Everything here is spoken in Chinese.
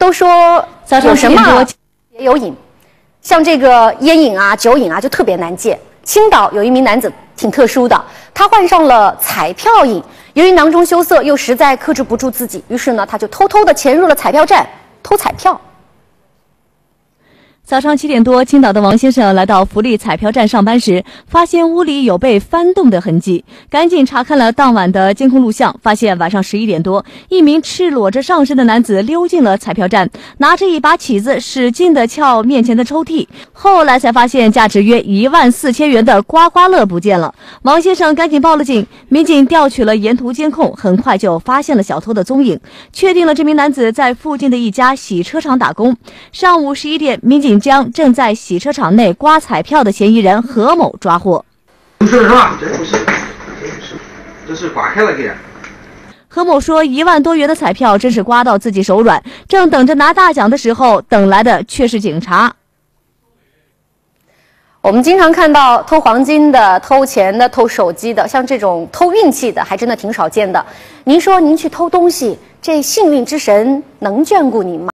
都说有什么也有瘾，像这个烟瘾啊、酒瘾啊就特别难戒。青岛有一名男子挺特殊的，他患上了彩票瘾，由于囊中羞涩，又实在克制不住自己，于是呢，他就偷偷地潜入了彩票站偷彩票。 早上7点多，青岛的王先生来到福利彩票站上班时，发现屋里有被翻动的痕迹，赶紧查看了当晚的监控录像，发现晚上11点多，一名赤裸着上身的男子溜进了彩票站，拿着一把起子使劲地撬面前的抽屉。后来才发现价值约14000元的刮刮乐不见了。王先生赶紧报了警，民警调取了沿途监控，很快就发现了小偷的踪影，确定了这名男子在附近的一家洗车场打工。上午11点，民警将正在洗车场内刮彩票的嫌疑人何某抓获。 不是是吧？这不是，这是刮开了给。 何某说，1万多元的彩票真是刮到自己手软，正等着拿大奖的时候，等来的却是警察。 我们经常看到偷黄金的、偷钱的、偷手机的，像这种偷运气的，还真的挺少见的。您说您去偷东西，这幸运之神能眷顾您吗？